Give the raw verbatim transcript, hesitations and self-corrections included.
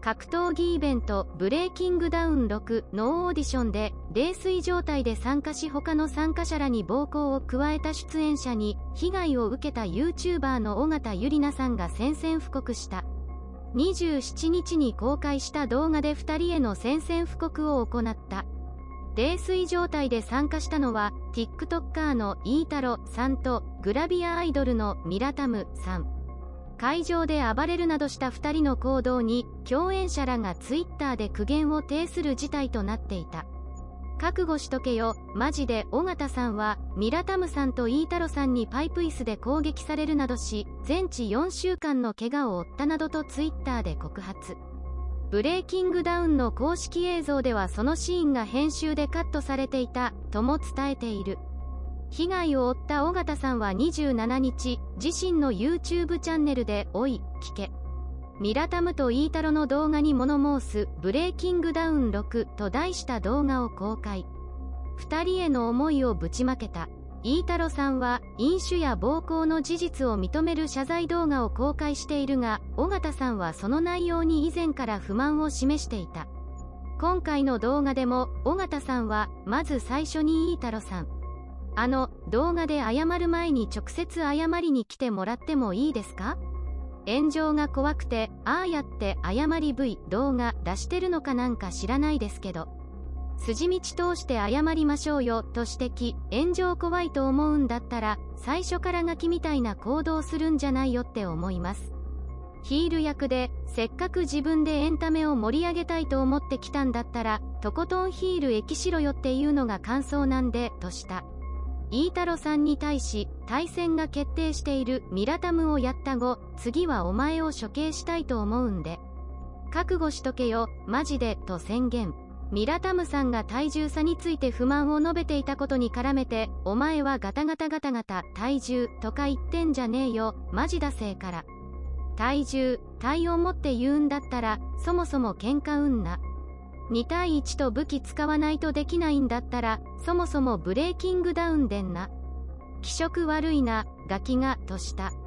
格闘技イベントブレイキングダウンろくのオーディションで泥酔状態で参加し他の参加者らに暴行を加えた出演者に被害を受けた YouTuber の尾形ゆりなさんが宣戦布告した。にじゅうしちにちに公開した動画でふたりへの宣戦布告を行った。泥酔状態で参加したのは TikToker のイータロさんとグラビアアイドルのミラタムさん。会場で暴れるなどしたふたりの行動に共演者らがツイッターで苦言を呈する事態となっていた。覚悟しとけよマジで。尾形さんはミラタムさんとイータロさんにパイプ椅子で攻撃されるなどし全治よんしゅうかんの怪我を負ったなどとツイッターで告発。ブレイキングダウンの公式映像ではそのシーンが編集でカットされていたとも伝えている。被害を負った尾形さんはにじゅうしちにち自身の YouTube チャンネルでおい聞けミラタムとイータロの動画に物申すブレイキングダウンろくと題した動画を公開。ふたりへの思いをぶちまけた。イータロさんは飲酒や暴行の事実を認める謝罪動画を公開しているが尾形さんはその内容に以前から不満を示していた。今回の動画でも尾形さんはまず最初にイータロさんあの動画で謝る前に直接謝りに来てもらってもいいですか？炎上が怖くてああやって謝り V 動画出してるのかなんか知らないですけど筋道通して謝りましょうよと指摘。炎上怖いと思うんだったら最初からガキみたいな行動するんじゃないよって思います。ヒール役でせっかく自分でエンタメを盛り上げたいと思ってきたんだったらとことんヒール駅しろよっていうのが感想なんでとした。イータロさんに対し対戦が決定しているミラタムをやった後次はお前を処刑したいと思うんで覚悟しとけよマジでと宣言。ミラタムさんが体重差について不満を述べていたことに絡めてお前はガタガタガタガタ体重とか言ってんじゃねえよマジだせえから。体重体温持って言うんだったらそもそも喧嘩うんな。にたいいちと武器使わないとできないんだったらそもそもブレイキングダウンでんな。気色悪いなガキがとした。